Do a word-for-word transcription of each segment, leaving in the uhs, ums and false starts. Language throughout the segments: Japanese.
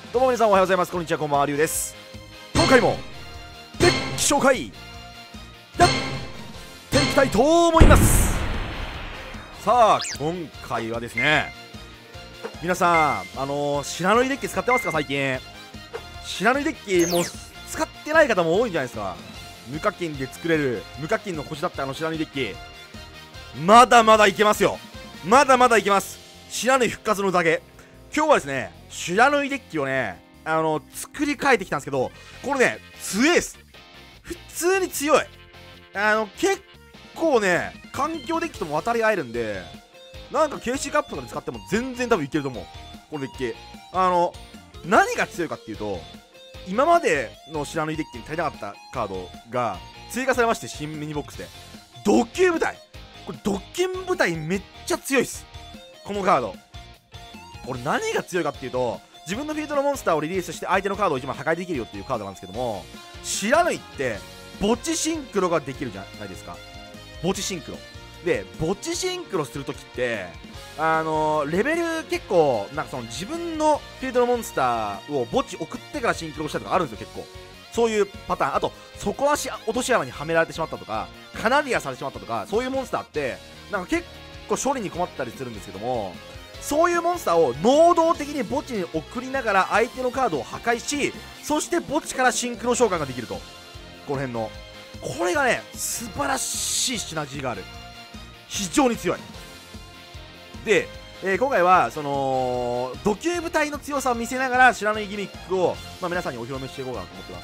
どうも皆さんおはようございます。こんにちは、こんばんは、りゅうです。今回もデッキ紹介やっていきたいと思います。さあ今回はですね、皆さんあのー、白塗りデッキ使ってますか？最近白塗りデッキもう使ってない方も多いんじゃないですか。無課金で作れる無課金の星だったあの白塗りデッキ、まだまだいけますよ。まだまだいけます。白塗り復活の宴、今日はですね白塗りデッキをねあの作り変えてきたんですけど、これね強いです。普通に強い。あの結構ね環境デッキとも渡り合えるんで、なんか ケーシー カップとかで使っても全然多分いけると思う。このデッキあの何が強いかっていうと、今までの白塗りデッキに足りなかったカードが追加されまして、新ミニボックスでドッキュン部隊、これドッキュン部隊めっちゃ強いっす。このカードこれ何が強いかっていうと、自分のフィールドのモンスターをリリースして相手のカードをいちまい破壊できるよっていうカードなんですけども、白塗りって墓地シンクロができるじゃないですか。墓地シンクロで墓地シンクロするときってあのー、レベル結構なんかその自分のフィールドのモンスターを墓地送ってからシンクロしたりとかあるんですよ。結構そういうパターン。あと底足落とし穴にはめられてしまったとかカナリアされてしまったとか、そういうモンスターってなんか結構処理に困ったりするんですけども、そういうモンスターを能動的に墓地に送りながら相手のカードを破壊し、そして墓地からシンクロ召喚ができると。この辺のこれがね素晴らしいシナジーがある。非常に強い。で、えー、今回はその土球部隊の強さを見せながら白塗りギミックを、まあ、皆さんにお披露目していこうかなと思ってます。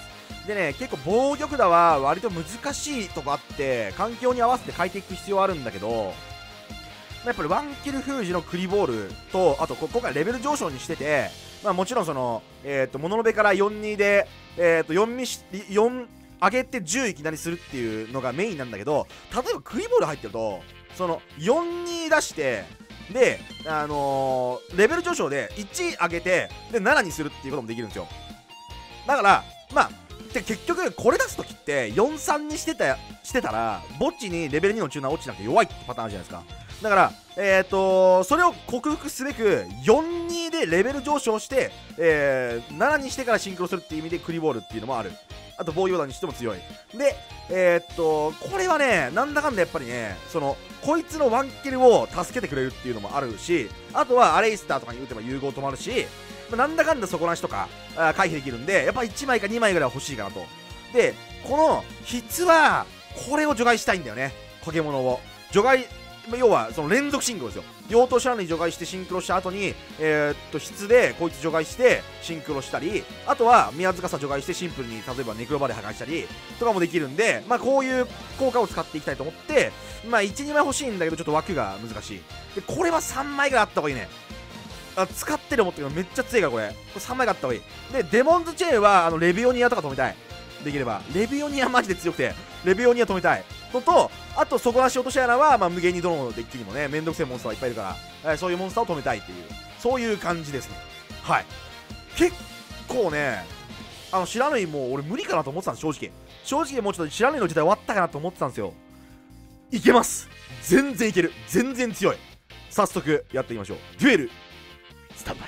でね、結構防御札は割と難しいとこあって、環境に合わせて変えていく必要あるんだけど、やっぱりワンキル封じのクリボールと、あと今回レベル上昇にしてて、まあ、もちろんその、えー、とモノノベから よんに で、えー、とよんミシよん上げてじゅういきなりするっていうのがメインなんだけど、例えばクリボール入ってるとそのよんに出してで、あのー、レベル上昇でいち上げてでななにするっていうこともできるんですよ。だからまあで結局これ出すときってよんさんにしてたしてたら墓地にレベルにのチューナー落ちなくて弱いってパターンあるじゃないですか。だからえっ、ー、とそれを克服すべくよんにでレベル上昇して、えー、ななにしてからシンクロするっていう意味でクリボールっていうのもある。あと防御弾にしても強い。でえっ、ー、とこれはねなんだかんだやっぱりね、そのこいつのワンキルを助けてくれるっていうのもあるし、あとはアレイスターとかに打てば融合止まるし、まあ、なんだかんだ底なしとかあ回避できるんで、やっぱいちまいかにまいぐらいは欲しいかなと。でこの筆はこれを除外したいんだよね。化け物を除外、要はその連続シンクロですよ。妖刀白塗り除外してシンクロした後にえー、っと筆でこいつ除外してシンクロしたり、あとは宮塚さ除外してシンプルに例えばネクロバレー破壊したりとかもできるんで、まあこういう効果を使っていきたいと思って、まあいちにまい欲しいんだけどちょっと枠が難しい。でこれはさんまいぐらいあった方がいいね。あ使ってる思ったけどめっちゃ強いからこれこれさんまいがあった方がいい。でデモンズチェーンはあのレビオニアとか止めたい。できればレビオニアマジで強くてレビオニア止めたいのと、あと底なし落とし穴は、まあ、無限にどのデッキにもねめんどくせえモンスターがいっぱいいるから、えー、そういうモンスターを止めたいっていう、そういう感じですね。はい、結構ねあの白塗りもう俺無理かなと思ってたんです。正直正直もうちょっと白塗りの時代終わったかなと思ってたんですよ。いけます、全然いける、全然強い。早速やっていきましょう。デュエルスタンバイ。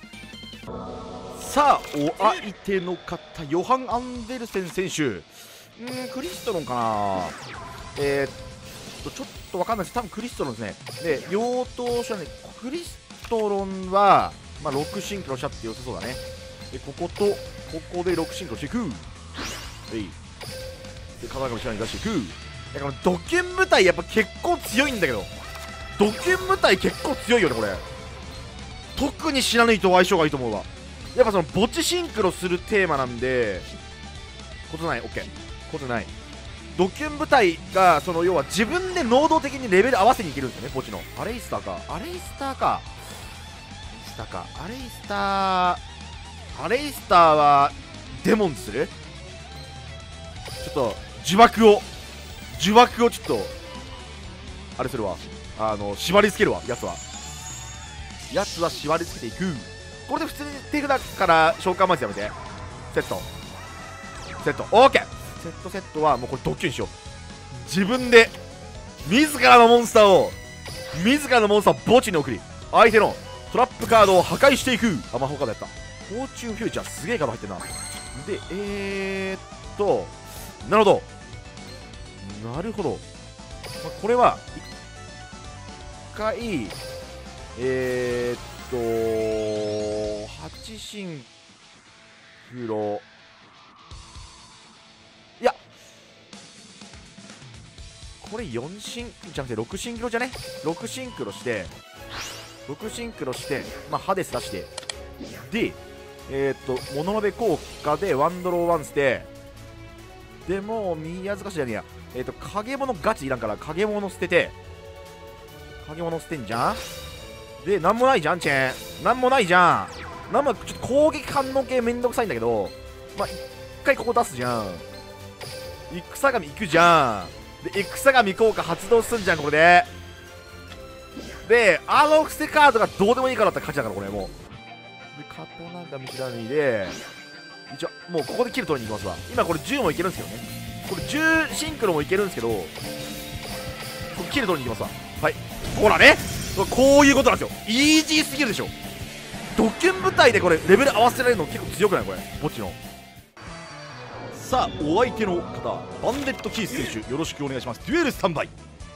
さあお相手の方ヨハン・アンデルセン選手、うーんクリストロンかな。えー、っとちょっとわかんないです。多分クリストロンですね。で妖刀者ね、クリストロンは、まあ、ろくシンクロしちゃって良さそうだね。でこことここでろくシンクロしていく。えいで肩が後ろに出していく。だからドキュン部隊やっぱ結構強いんだけど、ドキュン部隊結構強いよねこれ。特に白塗りと相性がいいと思うわ。やっぱその墓地シンクロするテーマなんで、ことない、オッケー、ことない。ドキュン部隊がその要は自分で能動的にレベル合わせにいけるんですよね。墓地のアレイスターかアレイスターかアレイスターかアレイスターアレイスターはデモンズする。ちょっと呪縛を呪縛をちょっとあれするわ。あの縛りつけるわ。やつはやつは縛りつけていく。これで普通に手札から召喚までやめてセットセット OK。 セットセットはもうこれドッキュンしよう。自分で自らのモンスターを自らのモンスターを墓地に送り相手のトラップカードを破壊していく。あ魔法カードやった。 フォーチュンフューチャーすげえカード入ってるな。でえー、っとなるほどなるほど、まあ、これは一回えー、っとはちシンクロ、いやこれよんシンじゃなくてろくシンクロじゃね、ろくシンクロしてろくシンクロしてまあハデス出してでえー、っとモノノベ効果でワンドローワンスででも宮塚市じゃねえや、えー、っと影物ガチいらんから影物捨てて影物捨てんじゃん。でなんもないじゃんチェーン、なんもないじゃん、なんもちょっと攻撃反応系めんどくさいんだけど、まあ一回ここ出すじゃん、戦神行くじゃん、で戦神効果発動すんじゃんこれで、であの捨てカードがどうでもいいからだったら勝ちだからこれもうで刀が見知らないで一応もうここでキル取りに行きますわ。今これじゅうもいけるんですけどね、これじゅうシンクロもいけるんですけどこれキル取りに行きますわ。はいほらねこういうことなんですよ。イージーすぎるでしょ。ドキュン部隊でこれレベル合わせられるの結構強くないこれ墓地の。さあお相手の方バンデットキース選手よろしくお願いします。デュエルスタンバイ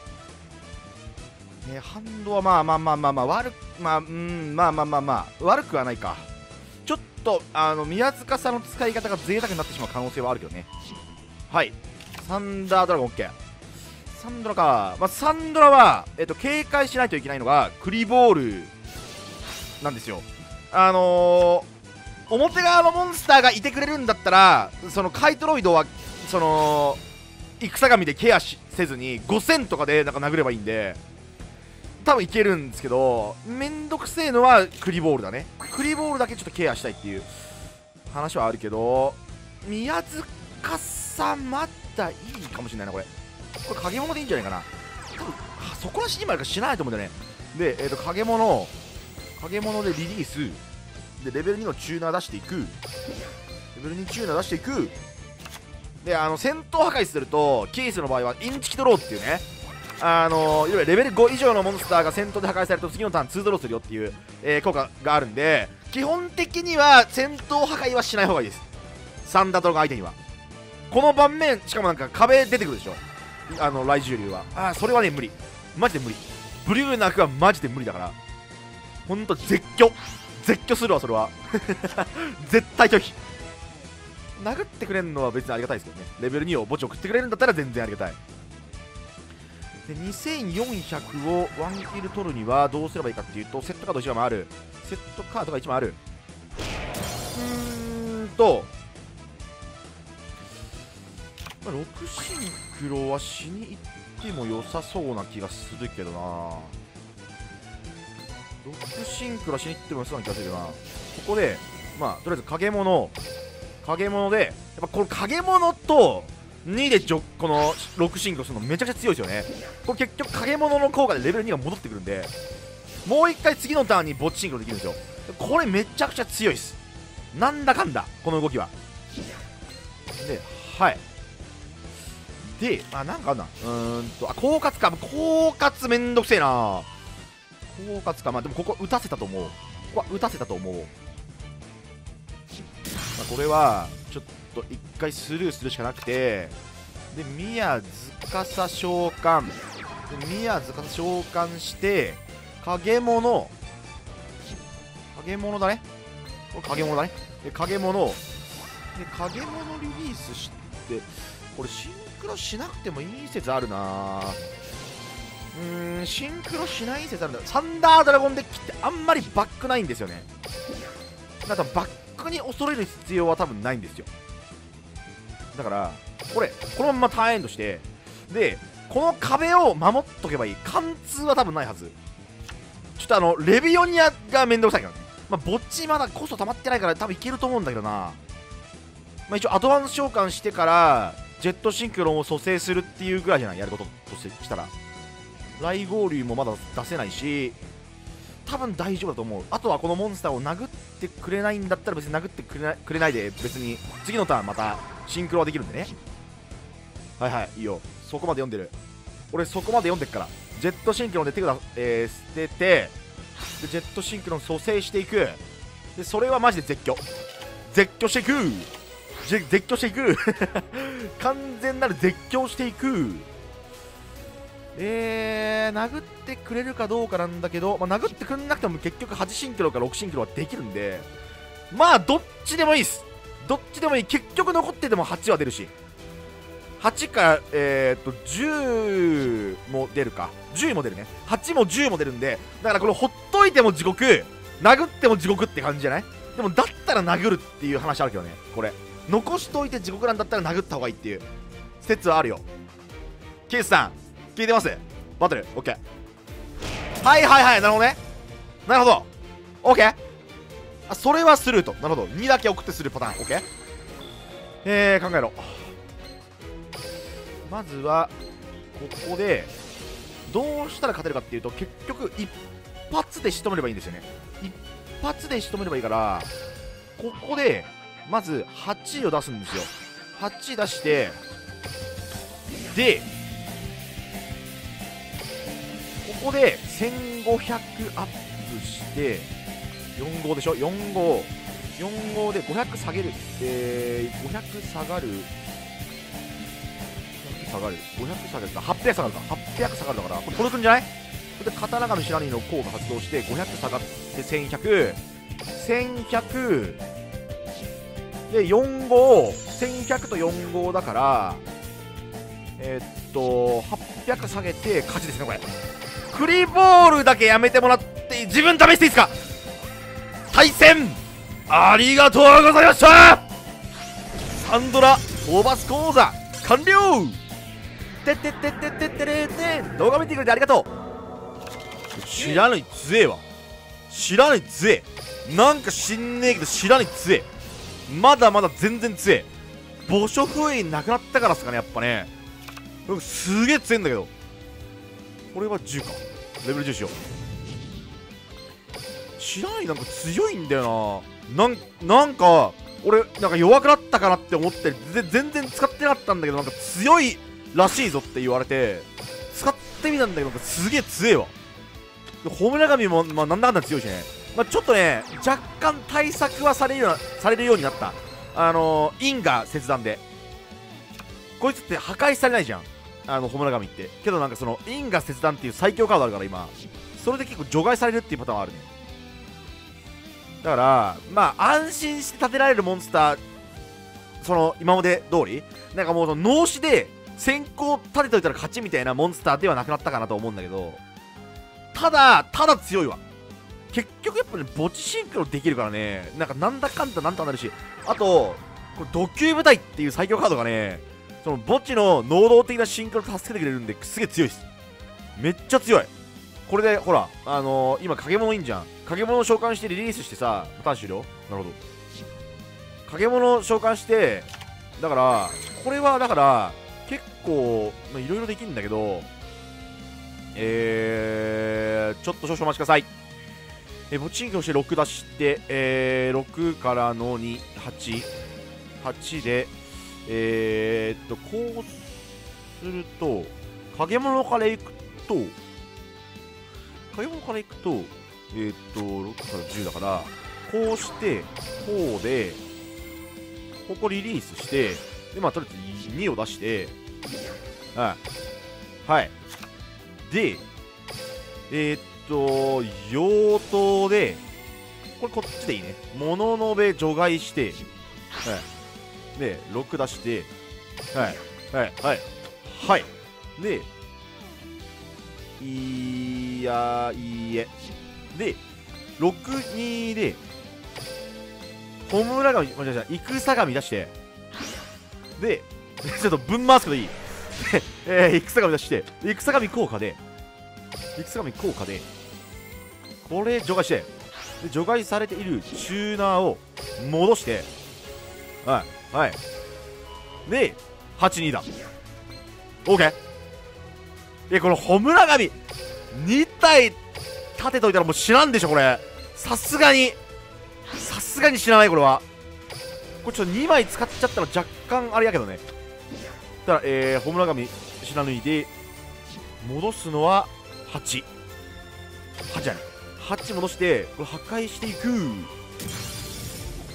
ね、ハンドはまあまあまあまあまあ悪くまあうんまあまあまあまあ悪くはないか。ちょっとあの宮塚さんの使い方が贅沢になってしまう可能性はあるけどね。はいサンダードラゴン OK。 サンドラか、まあ、サンドラは、えっと、警戒しないといけないのがクリボールなんですよ。あのー、表側のモンスターがいてくれるんだったらそのカイトロイドはその戦神でケアしせずにごせんとかでなんか殴ればいいんで多分いけるんですけど、めんどくせえのはクリボールだね。クリボールだけちょっとケアしたいっていう話はあるけど、宮塚さんまだいいかもしれないなこれ。これ影物でいいんじゃないかな。多分そこらしにまでかしないと思うんだよね。で、えー、と影物影物でリリースでレベルにのチューナー出していく、レベルにチューナー出していくで、あの戦闘破壊するとケースの場合はインチキドローっていうね、あのいわゆるレベルご以上のモンスターが戦闘で破壊されると次のターンツードローするよっていう、えー、効果があるんで、基本的には戦闘破壊はしない方がいいです。サンダードラゴン相手には。この盤面しかもなんか壁出てくるでしょ、あの雷獣竜は。ああそれはね無理、マジで無理。ブリューナークはマジで無理だから、ほんと絶叫絶叫するわそれは絶対拒否。殴ってくれるのは別にありがたいですけどね。レベルにを墓地送ってくれるんだったら全然ありがたい。でにせんよんひゃくをワンキル取るにはどうすればいいかっていうと、セットカードいちまいもある、セットカードがいちまいある。うーんと、まあ、ろくシンクロはしに行っても良さそうな気がするけどな。ろくシンクロはしに行っても良さそうな気がするけどな。ここでまあとりあえず影物影物でやっぱこの影物とにでジョこのろくシンクロするのめちゃくちゃ強いですよね。これ結局影物の効果でレベルにが戻ってくるんで、もう一回次のターンにボッチシンクロできるんですよ。これめちゃくちゃ強いです、なんだかんだこの動きは。ではいで、あ、なんかあんなうーんとあ狡猾か、狡猾めんどくせえな。狡猾か、まあでもここ打たせたと思う、ここは打たせたと思う。まあ、これはちょっと一回スルーするしかなくて、で宮塚さ召喚で宮塚さ召喚して影物影物だね、これ影物だね。で影物で影物リリースして、これシンクロしなくてもいい説あるな。うーんシンクロしない説あるんだ。サンダードラゴンデッキってあんまりバックないんですよね。だからバックに恐れる必要は多分ないんですよ。だからこれこのままターンエンドして、でこの壁を守っとけばいい。貫通は多分ないはず。ちょっとあのレビオニアがめんどくさいからね。まあぼっちまだコスト溜まってないから多分いけると思うんだけどな。まあ一応アドバンス召喚してからジェットシンクロンを蘇生するっていうぐらいじゃない、やることとしたら。雷合流もまだ出せないし多分大丈夫だと思う。あとはこのモンスターを殴ってくれないんだったら別に殴ってくれなくれないで別に次のターンまたシンクロはできるんでね。はいはいいいよ、そこまで読んでる俺、そこまで読んでっから。ジェットシンクロンで手札、えー、捨ててでジェットシンクロン蘇生していく。 でそれはマジで絶叫絶叫していくぜ絶叫していく完全なる絶叫していく。えー、殴ってくれるかどうかなんだけど、まあ、殴ってくんなくても結局はちシンクロかろくシンクロはできるんで、まあどっちでもいいっす。どっちでもいい。結局残っててもはちは出るし、はちか、えー、っとじゅうも出るか、じゅうも出るね。はちもじゅうも出るんで、だからこれほっといても地獄、殴っても地獄って感じじゃない？でもだったら殴るっていう話あるけどね。これ残しといて地獄なんだったら殴った方がいいっていう説はあるよ。ケイスさん聞いてます？バトル OK。 はいはいはい、なるほどね、なるほど OK。 あ、それはスルーと。なるほど、にだけ送ってするパターン OK。 えー、考えろ。まずはここでどうしたら勝てるかっていうと、結局一発で仕留めればいいんですよね。一発で仕留めればいいから、ここでまずはちを出すんですよ。はち出して、でここでせんごひゃくアップしてよん号でしょ。よん号よん号でごひゃく下げる、えー、ごひゃく下がる下がるごひゃく下がるかはっぴゃく下がるかはっぴゃく下がるだから、これ届くんじゃない？これで刀神シラニの効果発動してごひゃく下がってせんひゃくせんひゃくでよん号せんひゃくとよん号だから、えー、っとはっぴゃく下げて勝ちですね。これクリボールだけやめてもらって自分試していいですか？対戦ありがとうございました。サンドラ討伐講座完了。てってってってってってれって動画見てくれてありがとう。知らない強えわ。知らない強え。なんか知んねえけど知らない強え。まだまだ全然強え。墓所封印なくなったからっすかね、やっぱね。すげえ強えんだけど。これはじゅうか。レベルじゅうしよう。知らない、なんか強いんだよな。なんなんか俺なんか弱くなったかなって思って全然使ってなかったんだけど、なんか強いらしいぞって言われて使ってみたんだけど、なんかすげえ強えわ。ホムラ神も、まあ、なんだかんだ強いしね。まあ、ちょっとね若干対策はされるようなされるようになった。あのー、因果切断でこいつって破壊されないじゃん、あのホムラ神って。けどなんかその因果切断っていう最強カードあるから、今それで結構除外されるっていうパターンはあるね。だからまあ安心して立てられるモンスター、その今まで通りなんかもうその脳死で先行立てといたら勝ちみたいなモンスターではなくなったかなと思うんだけど、ただただ強いわ。結局やっぱね墓地シンクロできるからね、なんかなんだかんだなんとかなるし、あとこれド級部隊っていう最強カードがね、その墓地の能動的なシンクロ助けてくれるんで、すげえ強いです。めっちゃ強い。これでほらあのー、今影物いいんじゃん。影物を召喚してリリースしてさ、パターン終了。なるほど、影物を召喚して、だからこれはだから結構いろいろできるんだけど、えー、ちょっと少々お待ちください。えー、墓地シンクロしてろく出して、えー、ろくからのに、はち、はちで、えー、っと、こうすると、影物からいくと、影物からいくと、えー、っと、ろくからじゅうだから、こうして、こうで、ここリリースして、で、まあ、とりあえずにを出して、はい。はい。で、えー、っと、妖刀で、これこっちでいいね。もののべ除外して、はい。で、ろく出して、はい。はい。はい。はい。で、いや、いいえ。で、ろく、にで、ホムラ神、間違えた、戦神出して、で、ちょっとぶん回すこといいで、えー、戦神出して、戦神効果で、戦神効果で、これ除外して、で除外されているチューナーを戻して、はい、はい。で、はち、にだ。OK。え、このホムラ神、に体立てといたらもう死なんでしょ、これ。さすがに。さすがに死なない、これは。これちょっとにまい使っちゃったら若干あれやけどね。ただ、えー、ホムラ神死なぬいで、戻すのははち。はちじゃない。はち戻して、これ破壊していく。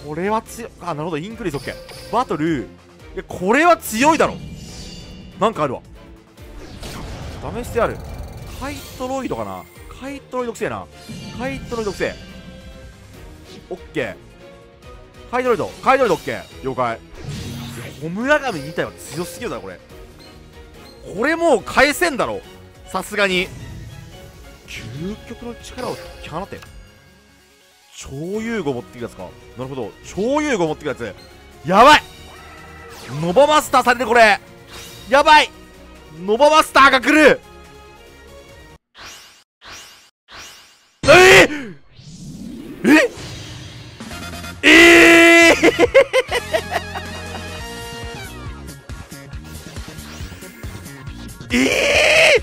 これは強い。あ、なるほど、インクリース OK。バトル。いや、これは強いだろ。なんかあるわ。試してある。カイトロイドかな。カイトロイドくせえな。カイトロイドくせえ。オッケー。カイトロイド、カイトロイド OK。了解。いや、ホムラガミに体は強すぎるだろ、これ。これもう返せんだろ。さすがに。究極の力を放って。超融合持ってくるやつか。なるほど。超融合持ってくるやつ。やばい。ノバマスターされてる、これ。やばい。ノバマスターが来る。えー、ええー、ええ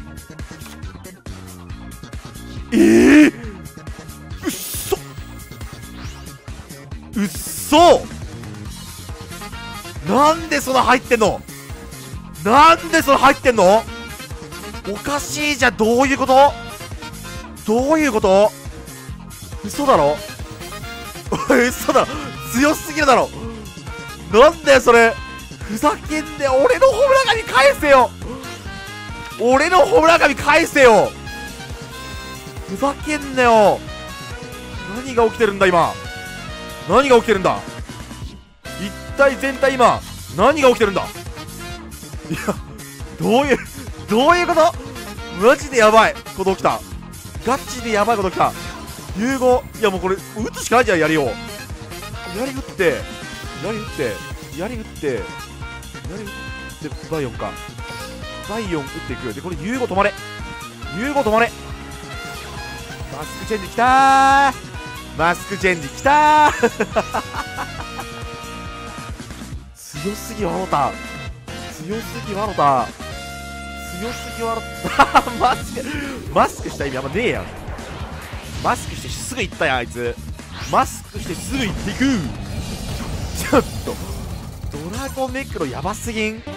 ー、えー、うっそうっそ。なんでその入ってんの。なんでその入ってんの。おかしいじゃん。どういうこと。どういうこと。嘘だろ。嘘だろ。強すぎるだろ。なんだよそれ。ふざけんで。俺のホムラガミ返せよ。俺のホムラガミ返せよ。ふざけんなよ。何が起きてるんだ今。何が起きてるんだ。一体全体今何が起きてるんだ。いや、どういうどういうこと。マジでやばいこと起きた。ガチでやばいこと起きた。融合。いやもうこれ打つしかないじゃん。槍をやり打って槍打って槍打って槍打ってバイオンか。バイオン打っていく。でこれ融合止まれ。融合止まれ。マスクチェンジきたー。マスクチェンジきたー。強すぎワロタ。強すぎワロタ。強すぎワロタ。マスクマスクした意味あんまねえやん。マスクしてすぐ行ったやんあいつ。マスクしてすぐ行っていく。ちょっとドラゴンネクロやばすぎん。